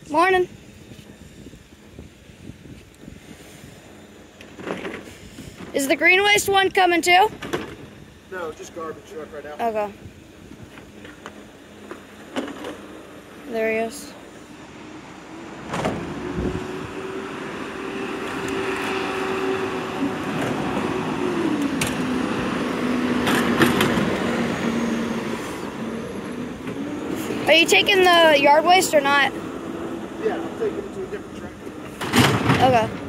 Morning. Is the green waste one coming too? No, just garbage truck right now. Okay. There he is. Are you taking the yard waste or not? Yeah, I'm taking it to a different truck. Okay.